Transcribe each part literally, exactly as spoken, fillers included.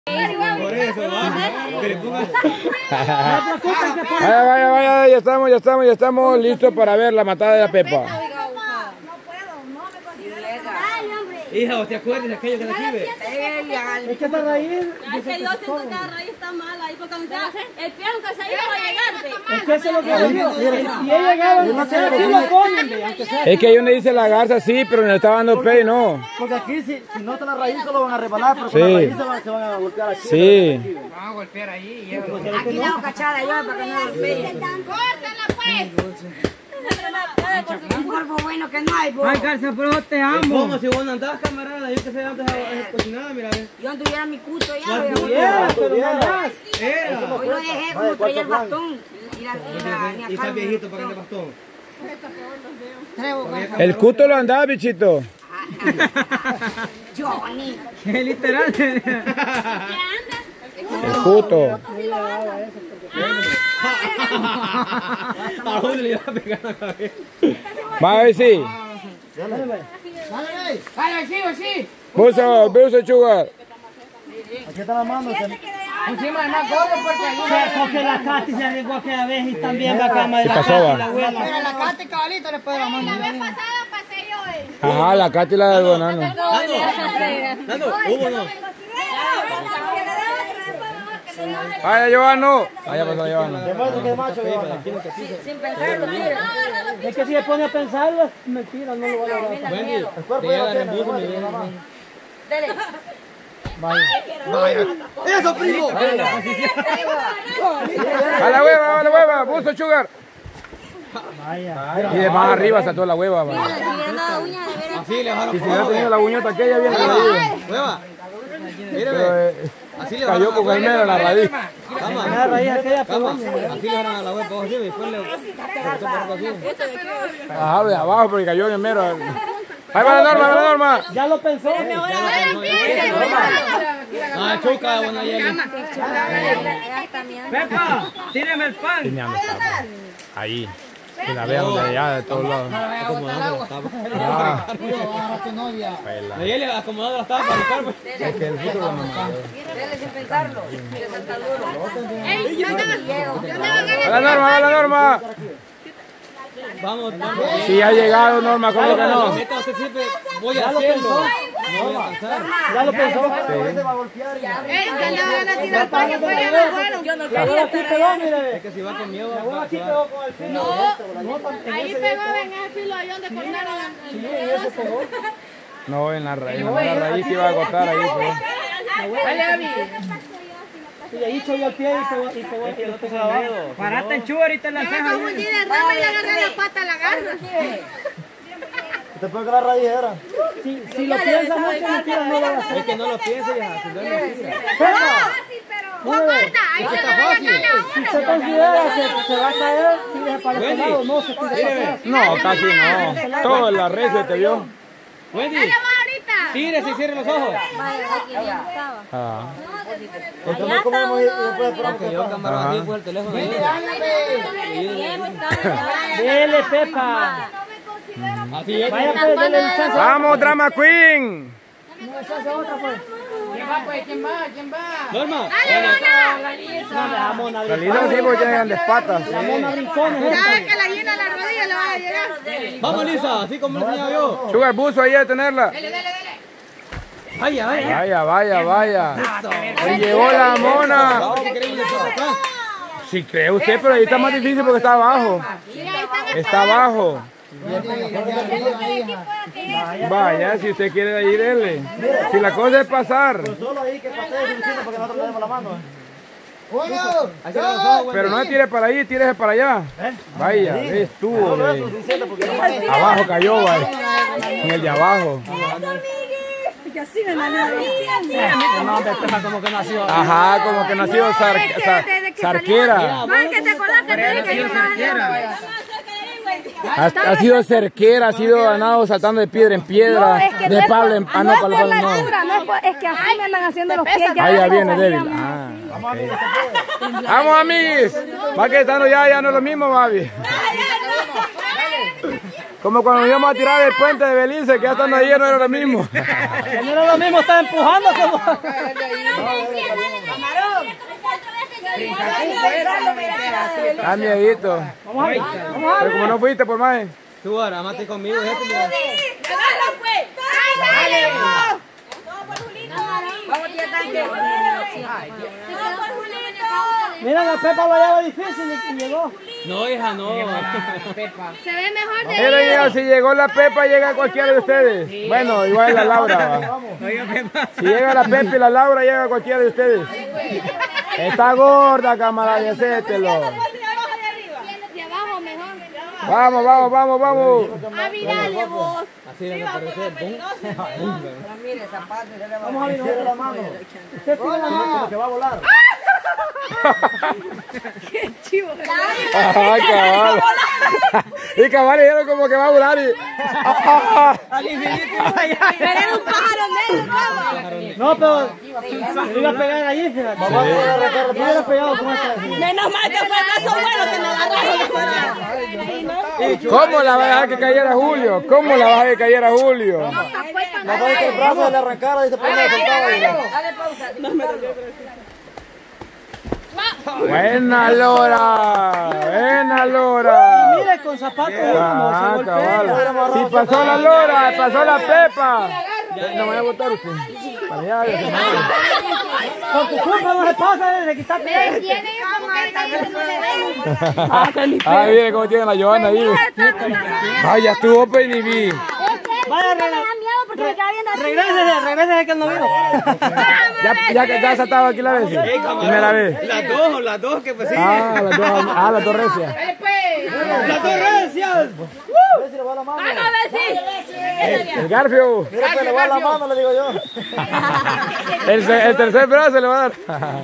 Por eso, vaya, vaya, vaya, ya estamos, ya estamos, ya estamos listos para ver la matada de la Pepa. No puedo, no me considero ilegal, hombre. Hija, ¿te acuerdas de aquello que la escribe? Es que esta raíz... Es que yo siento que la raíz está mala ahí porque aunque el pie aunque se iba a llegar. Es que eso es lo que le digo. Y he llegado, no sé, aquí lo ponen, aunque sea. Es que ahí donde dice la garza sí, pero le está dando pay, no. Porque aquí si, si no está la raíz solo van a rebanar, pero Sí. con la raíz se van, se van a golpear aquí. Sí. Van a golpear ahí y Aquí tengo cachada yo para que no lo peguen. ¡Córtala pues! Un cuerpo bueno que no hay, Ay, Garza, pero te amo. ¿Cómo? Si vos no andabas, camarada, yo que sé antes a cocinada, mira, ve. Yo anduviera mi cuto ya. Ya voy a tuviera, botar. pero no andás. Era. Hoy lo dejé como traía el bastón. Y la, y la, ni Y acá está me viejito para que gustó. te bastón. El cuto lo andaba, bichito. Johnny. Es literal. El cuto. A uno le iba a pegar la cabeza. Va a ver si. Dale, sí, sí. Buzo, buzo, chugar. Aquí está la mano. Se... Encima de una cosa porque... Porque la Katy se arriesgó aquella vez y también la cama de ¿Qué la pasó, Katy, va? la abuela. Pero la Katy cabalito le puede la mano. La vez pasada pasé yo, eh. Ajá, la Katy la del banano. Nando, hubo no. Vaya, Giovanno. Vaya, pasó, Giovanno. Demuestra que es macho, Sin pensarlo, mire. Es que si se pone a pensarlo, es mentira, no lo va a lograr. Wendy, El cuerpo ya lo tiene, demuestra que la mano. vaya. ¡Eso, primo! A la hueva, a la hueva, buzo, chugar. Vaya. Y de más arriba saltó la hueva. Va. Así le bajaron. Y si hubiera tenido la buñota aquella, bien caído. Hueva. Pero Mírame. eh, Así le cayó con el mero la raíz. Cama. La raíz aquella, pero Cama. Así le bajaron a la hueva para abajo y después le cortó por acá así. Ajá, de abajo, porque cayó en el mero. Ahí va la norma, va la norma. ya lo pensó. Ah, chuca, bueno, Yeli. Pepa, tíreme el pan. Ahí. Que la vean de allá, de todos lados. Acomodando las tapas. Ah, La Yeli acomodando las tapas para el carro. es que el futuro no me Dele sin pensarlo. Mire, salta duro. va la norma, va la norma. Vamos, vamos. Si ha llegado norma, ¿cómo que no? Entonces siempre voy a hacerlo. No voy a alcanzar. Ya lo pensó. Se va a golpear y... Ey, que la van a tirar para que pues ya no fueron. Yo no La abuela aquí pegó, mire. Es que si va con miedo, La abuela aquí va- pegó con el filo. No, Ahí pegó en ese filo ahí donde cortaron el... sí, ese pegó. No, en la raíz, en la raíz que iba a agotar ahí. Pues. Y ahí echó yo el pie y pegó y pegó y lo pegó abajo. Parate en chugar y te la Yo me confundí de rama y le agarré la pata a la garza. Te puede que la raíz era. Si, si lo piensas mucho, mentira, no lo vas a hacer. Es que no lo pienses, ya. Si no lo pienses. No corta, ahí se lo voy a ganar Si usted considera que se va a caer, tire para este lado, no se tire para atrás. No, casi no. Todo en la red se te vio. Wendy, ahorita. tírese y cierre los ojos. Ah. Entonces no comemos y después esperamos Que que yo pase. camarada aquí por el teléfono. Dele, Pepa. Así es. Vaya, pues, dele licencia. ¡Vamos, Drama Queen! ¿Quién va, pues? ¿Quién va? ¿Quién va? Norma. La mona La lisa sí porque tienen grandes patas. La mona brincones. ¿Sabes que la llena la rodilla le va a llegar? Vamos, Lisa, así como le enseñaba yo. Sugar buzo ahí a tenerla. Vaya, vaya. Vaya, vaya, vaya. Se llevó la mona. Vamos, que queremos ir por acá. Si cree usted, pero ahí está más difícil porque está abajo. Está abajo. Vaya, si usted quiere ir, dele. Si la cosa es pasar. Solo ahí que pase es suficiente para que nosotros le demos la mano. Ahí cierra los ojos, Pero Wendy. no tire para ahí, tírese para allá. Vaya, estuvo. Solo eso es eh. suficiente porque no más. Abajo cayó, vaya. En el de abajo. No, de Pepa como que nació. Ajá, como que nació zar, zar- zarquera. Más que te acordás que te dije que yo Ha, ha sido cerquera, ha sido ganado saltando de piedra en piedra, No, es que no de es palo por- en no ah, no, es palo, por la palo, no. altura, no es por- es que así me andan haciendo los pies. Ah, ya no viene sabía, débil. man. Ah, ok. Vamos, amiguis. Va que estando ya, ya no es lo mismo, Babi. Como cuando íbamos a tirar el puente de Belice, que ya estando ahí no era lo mismo. No era lo mismo, estaba empujando como... Ah, miedito. Vamos a ver, vamos a Pero como no fuiste por más. Tú ahora, amate conmigo, este, mira. Mira, la Pepa lo lleva difícil y llegó. No, hija, no. Se ve mejor de Miren, hija, si llegó la Pepa, llega cualquiera de ustedes. Bueno, igual la Laura. Va. Si llega la Pepa y la Laura, llega cualquiera de ustedes. Está gorda, camarada, acéptelo. de abajo mejor. Vamos, vamos, vamos, vamos. A virarle vos. Así le parece. Vamos a ver la mano. Usted tiene la mano. Que va a volar. Ay, cabal. Y cabal dijeron como que va a volar y... Al infinito. Pero era un pájaro negro, ¿cómo? No, pero le iba a pegar ahí, fíjate. Vamos a arrancar Le hubiera pegado con esta. Menos mal que fue caso bueno que me agarraron. ¿Cómo la vas a dejar que cayera Julio? ¿Cómo la vas a dejar que cayera Julio? Vamos a ver que el brazo le arrancara y se pone a soltar. Buena Lora, buena Lora. Mire, con zapatos Ah, como se cabal. golpea. Si pasó la Lora, pasó la Pepa. No me voy a botar usted. Para allá, ya se me va. Con tu culpa no se pasa de quitarte. Tiene como que no le vemos. Ah, mire cómo tiene la Johanna ahí. Vaya, estuvo Penibí. Vaya, Me da miedo porque me queda viendo así. regrésese, regrésese que él no vino. Ya, ya que ya se estaba aquí la vez. Primera vez. Las dos, las dos que pues sí. Ah, las dos, ah, las dos recias. ¡Las torrencias! Si le va la mano. A ver si. El Garfio. Mira que le va la mano, le digo yo. El, se- el tercer brazo le va a dar.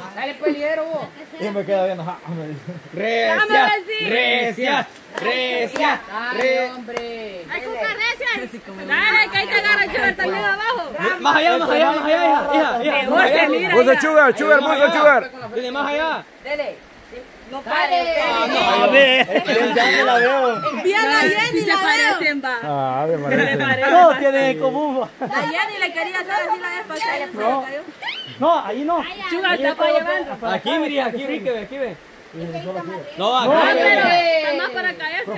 Y me queda viendo. ja, me dice. Recia, recia, recia, recia. Ay, con carrecia. Dale, que ahí te agarra el chugar también abajo. Más allá, más allá, más allá, hija, hija, hija. Más allá. Puso sugar, sugar, puso sugar. Viene más allá. No pare. A ver. Ya me la veo. Bien la Jenny la parecen, va. Ah, me parece. No, tiene en común. La Jenny le quería hacer así la vez pasada. No. No, ahí no. Chugar está para llevando. Aquí, mire, aquí, ve, que ve, aquí ve. No, Ah, acá. pero está más para caerse.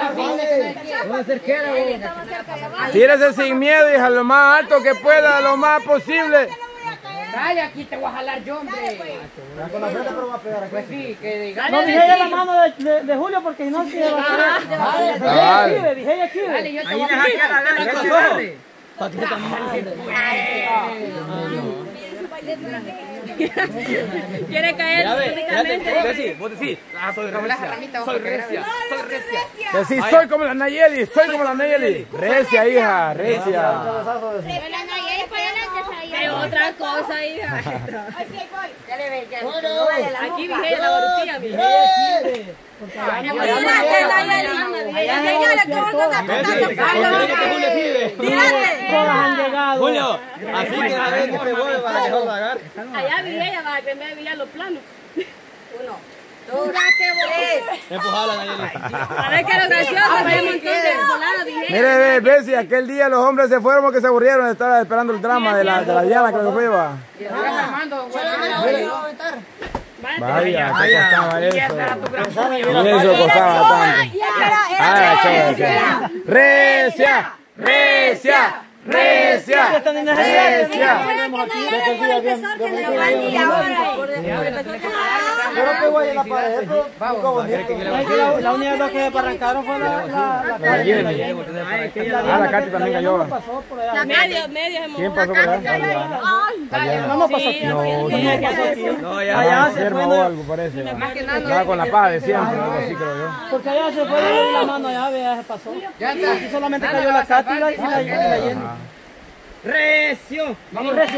Tírese sin miedo, hija, lo más alto que pueda, lo más posible. Vaya, aquí te voy a jalar yo, hombre. Con la frente, pero va a pegar aquí. Pues sí, que diga. No, dije ella la mano de, de, de Julio porque si no se va a caer. Dije ella aquí, ve, dije ella aquí. Dale, ve. yo te voy a jalar. ¿Para qué está mal? Quiere caer Ya ve, únicamente. vos decís, vos decís. Ah, soy recia, soy recia, soy recia. Decís, soy como la Nayeli, soy como la Nayeli. Recia, hija, recia. Pero otra cosa, hija. Aquí dije la borutilla, mi. Todas han llegado. Julio, así que a ver que te vuelve para que no lo agarre. Allá vi ella, va, que me veía los planos. Empujala, Nayeli. ¿Sabes qué es lo gracioso? Que hay un montón de voladas, dije. Mire, ve, ve, si aquel día los hombres se fueron porque se aburrieron, estaba esperando el drama de la, de la Diana, creo que fue, va. Vaya, ¿qué costaba eso? Y eso costaba tanto. Ah, chaval, chaval. Recia, recia, recia, recia. Pero que voy en la pared, pero poco bonito. La, la única dos que arrancaron fue la, la, la, La Jenny. Ah, la Katy también cayó. pasó por allá. Medio, medio hemos. ¿Quién pasó por allá? No, no pasó aquí. No, No pasó aquí. No, Allá ya. Allá se enferma fue o de- algo parece. va. Estaba con la paz de siempre, algo así creo yo. Porque allá se fue de la mano, allá, ya se pasó. Aquí solamente cayó la Katy y la, y la, y la Jenny. Recio. Vamos, Recio.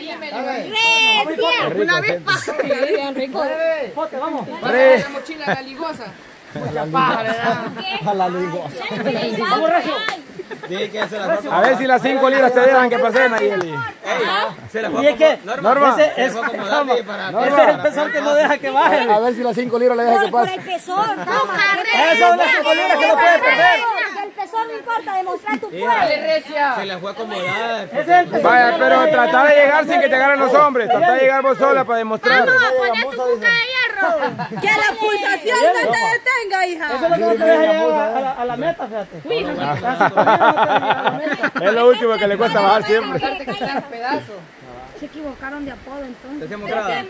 Una vez pasó. Pote, vamos. Re- La mochila de la ligosa. A la ligosa. Vamos, Recio. Tiene que hacer la A ver si las cinco libras te dejan que pasen, Nayeli. Se la Y es que Norma, ese, Se es, la voy a acomodar ahí para... ese es el pesor que no deja que baje. a ver si las cinco libras le dejan que Por pase. el pezón, toma. Eso es una cinco libras que no puede perder. El pezón no me importa demostrar tu Dale, pueblo. recia. Se la fue a acomodar. Vaya, pero trata de llegar sin que te agarren los hombres. Trata de llegar vos sola para demostrar. Vamos a poner tu cuca de hierro. Que la pulsación no te detenga, hija. Eso es lo que no te deja llegar a la, a la meta, fíjate. Es lo último que le cuesta bajar siempre. Aparte que están pedazos. Se equivocaron de apodo entonces. Decíamos grada.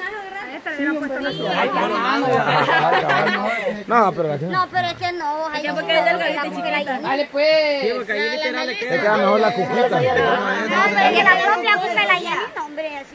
No, pero la que No, pero es que no. Ay, porque es delgadita y chiquita. Dale, pues. Sí, porque ahí literal le te queda. queda mejor la cuquita. No, pero es que la propia cuca la lleva. No, hombre, así.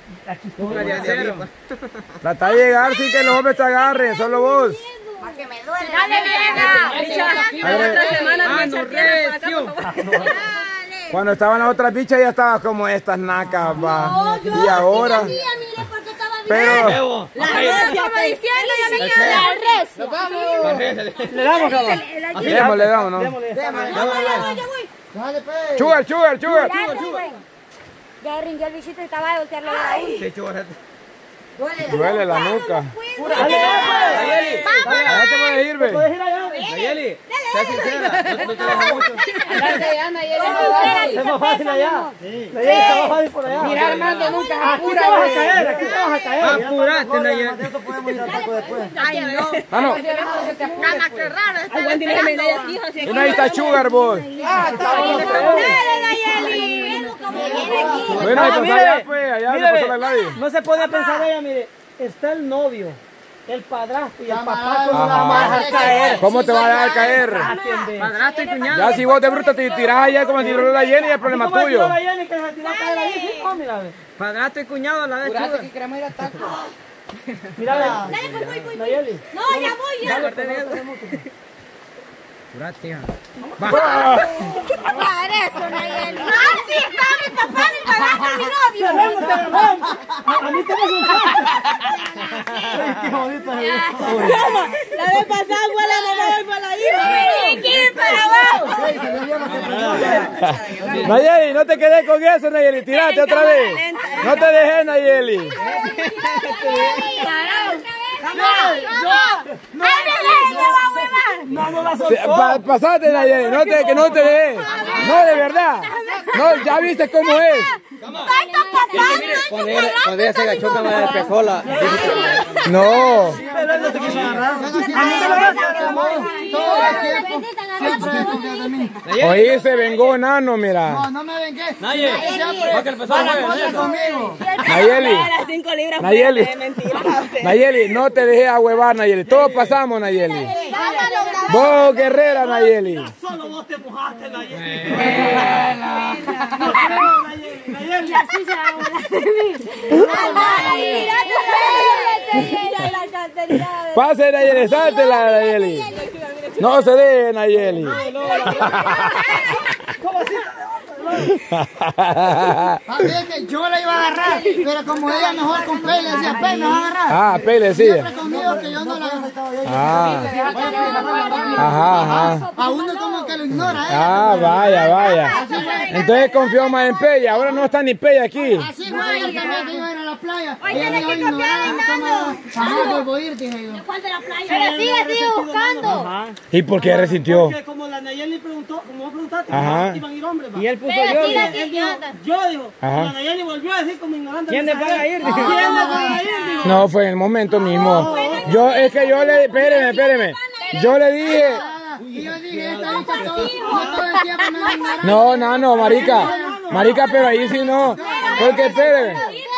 Trata de llegar sin que los hombres te agarren, solo vos. Para que me duele. Dale, Otra semana Ah, no, recio. Cuando estaban las otras bichas ya estaba como estas nacas, va. Y ahora. Pero. La recia, como diciendo, ya me quedo la recia. Nos vamos. Le damos, cabrón. Démosle, le damos, ¿no? Sugar, sugar, sugar. Ya rindió el bichito y estaba de voltearlo de ahí. Sí, chúbate. Duele la nuca. Nayeli, Allá te puedes ir, ve. ¿Puedes ir allá? Nayeli, sé sincera. No, no te dejo mucho. Dale, Ana, y él es Es más fácil allá. La Yeli está más fácil por allá. Mira, Armando, nunca se Aquí apura, te vas a güey. caer, aquí te vas a caer. Apurate, Nayeli. Eso podemos ir al taco después. Ay, no. Ah, no. Que te apures, Cana, qué raro. Está esperando. Y no, ahí está sugar, vos. Dale, Nayeli. Bueno, ahí pasó allá, pues. Allá no pasó la nadie. No se puede pensar ella, mire, está el novio, el padrastro y el papá, ¿cómo la vamos a dejar caer? ¿Cómo te vas a dejar caer? Padrastro y cuñado. Ya si vos de bruta te tirás allá como si tiró la Jenny, el problema es tuyo. La Jenny que se tiró a caer ahí, sí, no, mira, ve. Padrastro y cuñado a la vez apurate chuga. que queremos ir a taco. Mira, ve. Dale, pues voy, voy, La voy. Yeli. No, ya voy, ya. Apurate, hija. Para eso, Nayeli. Ah, sí, está mi papá, mi padrastro, mi novio. A mí te vas Qué bonito es. La vez pasada fue la mamá y fue la hija. ¿Quién para abajo? Ey, salió bien lo que pensó. Nayeli, no te quedes con eso, Nayeli. Tirate otra vez. No te dejes, Nayeli. Pa- pasate, Nayeli. No te, que no te dejes. No, de verdad. No, ya viste cómo es. Cuando ella, cuando ella se agachó, que me despejó la. No. Pero él no te quiso agarrar. Todo el tiempo. Siempre se confía de mí. Oye, se vengó Nano, mira. No, no me vengué. Nayeli, va que empezó a Para jugar, contra ¿no? conmigo. Nayeli. Las cinco libras Nayeli. fuera de mentira. Nayeli, no te dejes ahuevar, Nayeli. Todos pasamos, Nayeli. Vos, guerrera, Nayeli. Solo vos te mojaste, la Yeli. Y así se va a burlar de mí. Pase, Nayeli, sáltela, Nayeli. No se deje, Nayeli. A ver que yo la iba a agarrar, pero como ella mejor con Pele, decía, Pele, me va a agarrar. Ah, Pele, decía. Siempre conmigo que yo no la Ah. Ajá, ajá. a uno como que lo ignora, ¿eh? Ah, vaya, vaya. Entonces confió más en Pella. Ahora no está ni Pella aquí. Así fue él también que iba a ir a la playa. Oye, Ella tienes me que dijo, confiar en ignorar, Nano. jamás vuelvo a ir, dije yo. ¿Cuál de la playa? Pero sigue, sigue buscando. ¿Y por qué resintió? Porque como la Nayeli preguntó, como vos preguntaste, Ajá. iban a ir hombres, va. Y él puso Pero yo. sigue, dijo. sigue, anda. Yo digo, Ajá. la Nayeli volvió a decir como ignorante. ¿Quiénes van a ir? ¿Quiénes van a ir? Digo. No, fue en el momento mismo. Yo, es que yo le, espéreme, espéreme. Yo le dije, Y yo dije, esta bicha todo, no todo el tiempo me va a ignorar. no, no, no, marica. Marica, pero ahí sí no. Porque espéreme.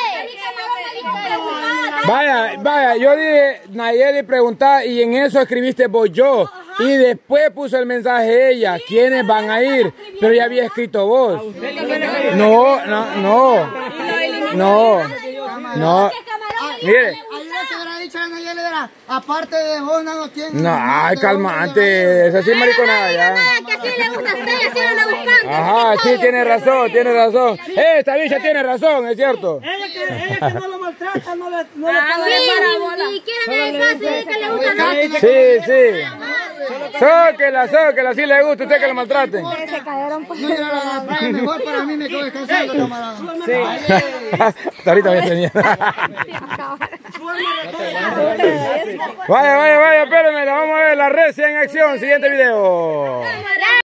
Vaya, vaya, yo dije, Nayeli preguntaba y en eso escribiste vos yo. Y después puso el mensaje ella, ¿quiénes van a ir? Pero ya había escrito vos. No, no, no. No, no. Mire. Ahí lo que hubiera dicho la Nayeli era, aparte de vos, no tiene. No, ay, calmante. Esa sí es mariconada ya. Que así le gusta a usted, así lo anda buscando. Ajá, sí, tiene razón, tiene razón. Eh, esta bicha tiene razón, es cierto. Ella que, ella que no lo maltrata, no le, no le Ah, paga. sí, y quiere ver el caso y que le gusta a usted. Sí, sí. Sóquela, sóquela, si le gusta a usted que lo maltraten. Se cayeron por No, yo a la playa mejor para mí me quedo descansando, camarada. Hasta ahorita me tenía. Vaya, vaya, vaya, espérenme, la vamos a ver la recia en acción, siguiente video.